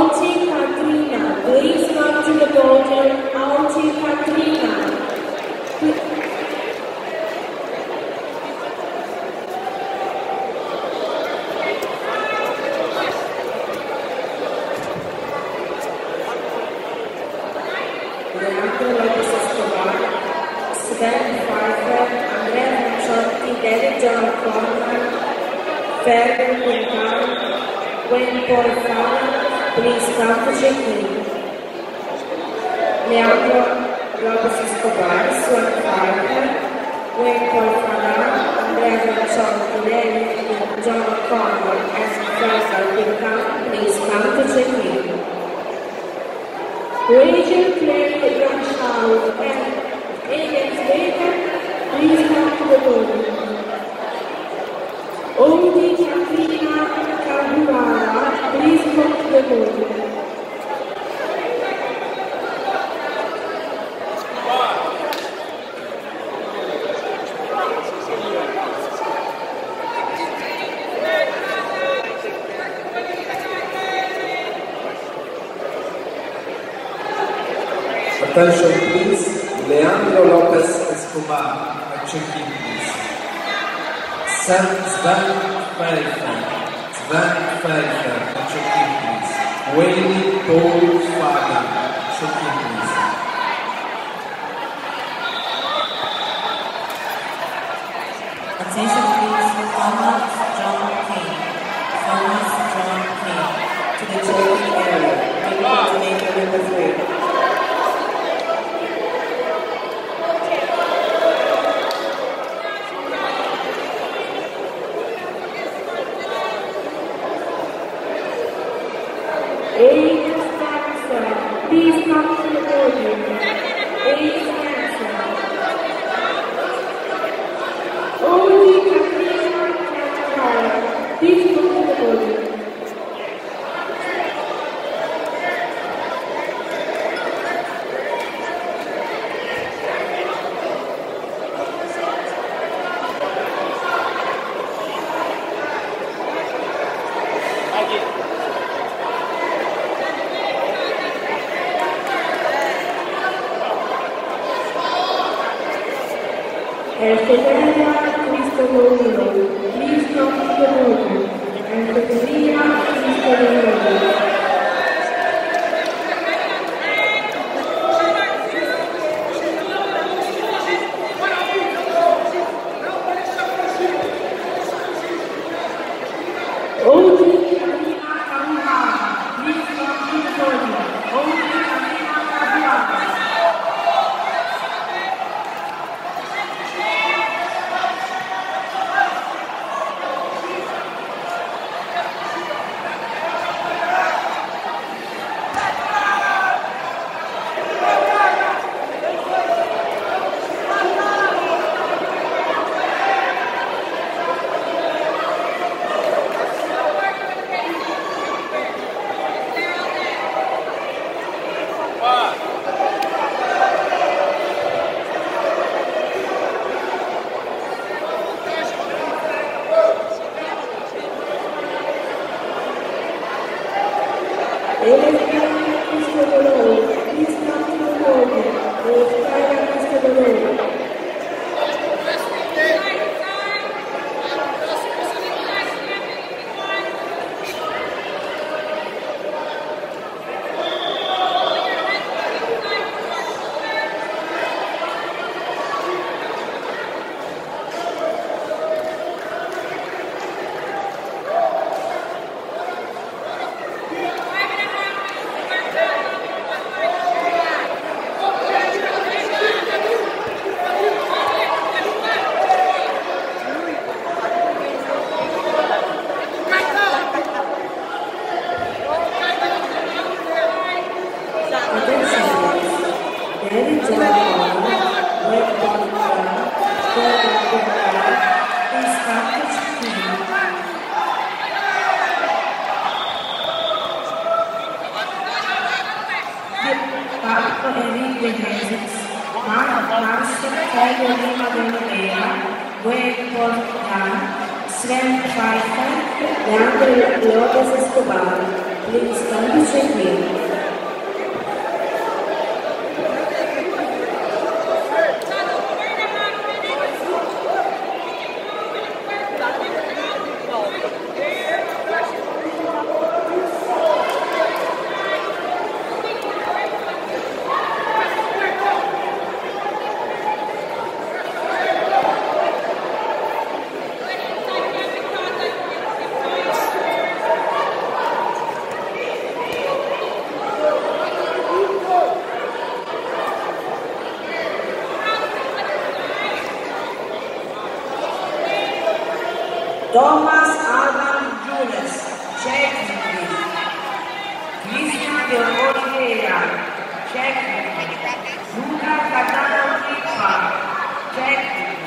Auntie Katrina, please come to the podium. Auntie Katrina. Leandro Lopez Escobar, Sven Pfeiffer, Andrea Macciotti, David John Conrad, Ferber Quintana, Wayne Paul Fowler, please come to check in. Leandro Lopez Escobar, Sven Pfeiffer, Wayne Paul Fowler, Andrea Macciotti, David John Conrad, and Ferber Quintana, please come to check in. Rachel Claire Ramshaw and Agents Baker, please come to the podium. Auntie Katrina Kabuara, please come to the podium. Attention please, Leandro Lopez Escobar, at check-in please. Sven Pfeiffer, at check-in please. Wayne Paul Fagan, check-in please. Attention please, Thomas John King, to the check-in area, coordinator number 3. Agents Hanson, please come to the podium. Agents Hanson. Auntie Katrina Kabuara, please come to the podium. Elfeteria Cristoforo, please come to the podium. Elfeteria Cristoforo. Auntie Katrina Kabuara, please come to the podium. Auntie Katrina Kabuara. Sven Pfeiffer, Leandro Lopez Escobar, please come to check in. Thomas Adam Jules, Czech Republic. Christian de Oliveira, Czech Republic. Luca Catano Kripa, Czech Republic.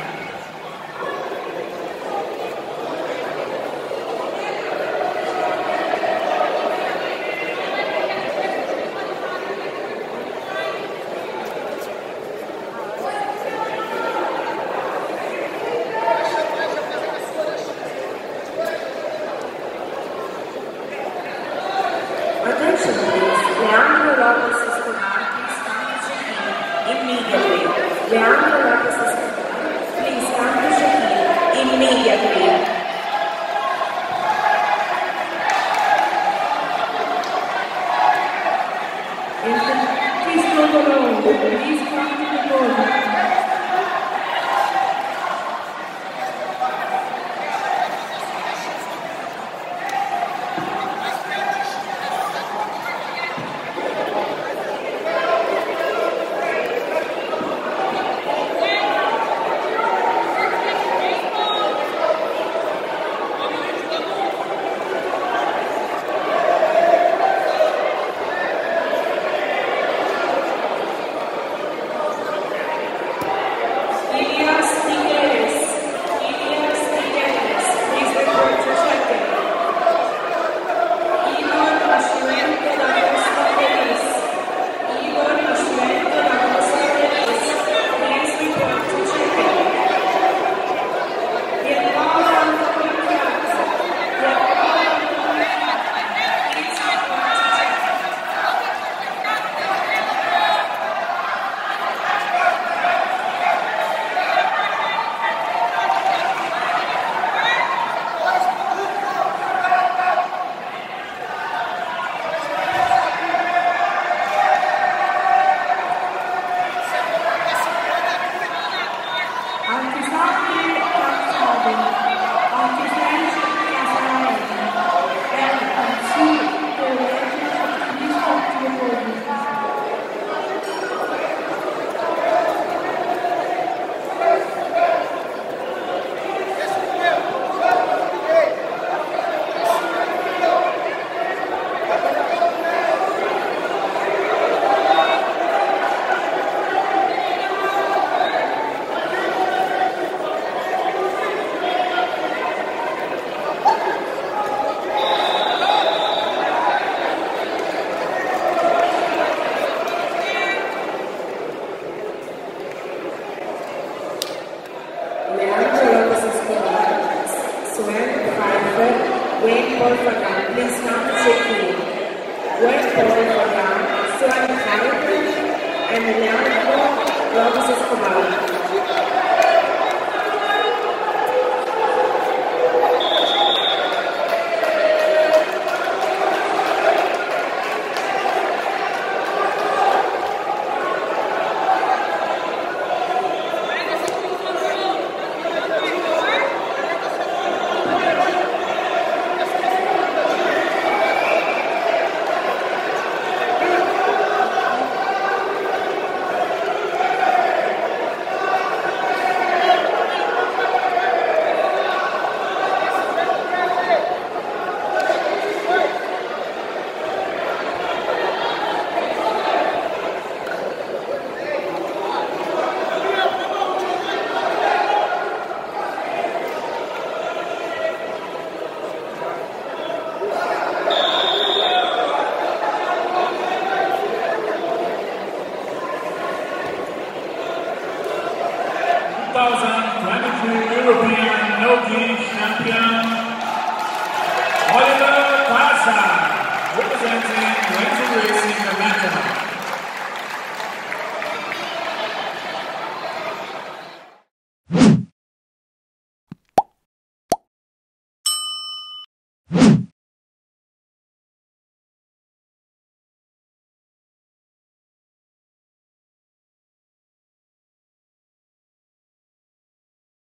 Attention please, Leandro Lopez Escobar, please come to check-in immediately. Leandro Lopez Escobar, please come to check-in immediately. Please go along, please come to the door. Wayne Paul Fagan, please come to check-in. Wayne Paul Fagan, Suan Hamilton, and Leandro Lopez Escobar. European No-Gi Champion